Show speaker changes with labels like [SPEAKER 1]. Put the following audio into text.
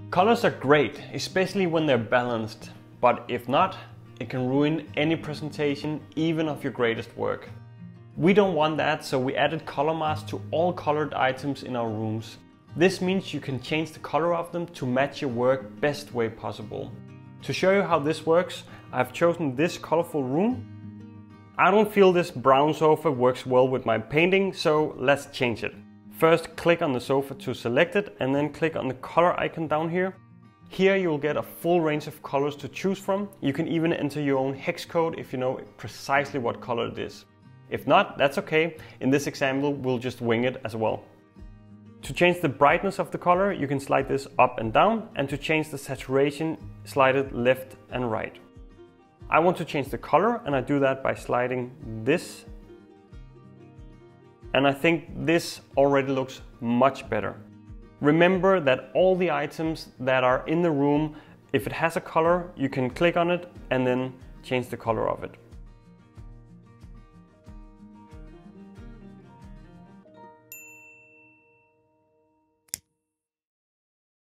[SPEAKER 1] Colors are great, especially when they're balanced, but if not, it can ruin any presentation, even of your greatest work. We don't want that, so we added color masks to all colored items in our rooms. This means you can change the color of them to match your work best way possible. To show you how this works, I've chosen this colorful room. I don't feel this brown sofa works well with my painting, so let's change it. First, click on the sofa to select it and then click on the color icon down here. Here you'll get a full range of colors to choose from. You can even enter your own hex code if you know precisely what color it is. If not, that's okay. In this example, we'll just wing it as well. To change the brightness of the color, you can slide this up and down, and to change the saturation, slide it left and right. I want to change the color, and I do that by sliding this. And I think this already looks much better. Remember that all the items that are in the room, if it has a color, you can click on it and then change the color of it.